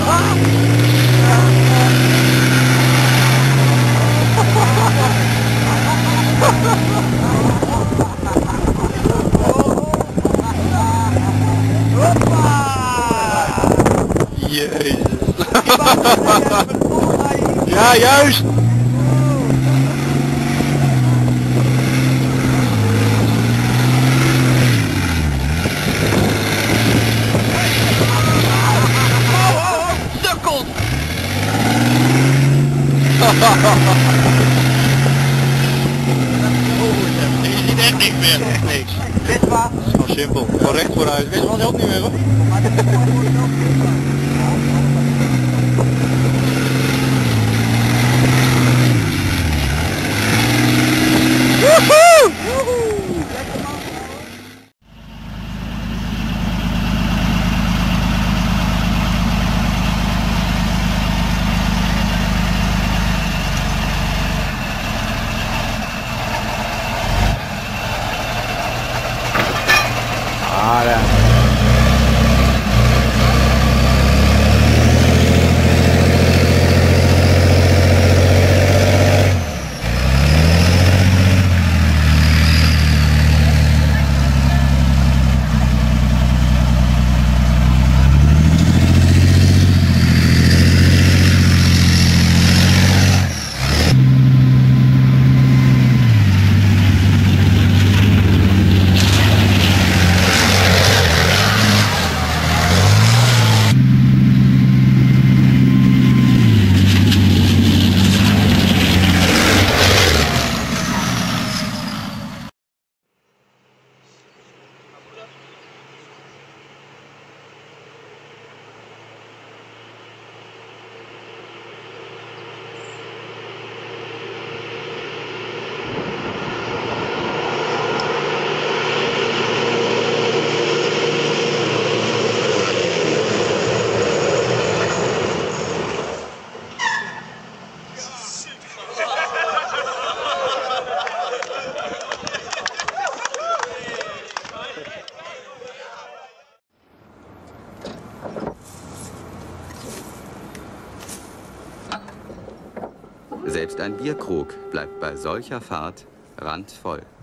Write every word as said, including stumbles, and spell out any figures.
Jezus. Ja, juist. Sukkel! Je ziet echt niks meer. Echt niks. Dit was. Het is gewoon simpel. Gewoon recht vooruit. Weet je wat, helpt niet meer hoor. Woehoe! Ah, ja. Selbst ein Bierkrug bleibt bei solcher Fahrt randvoll.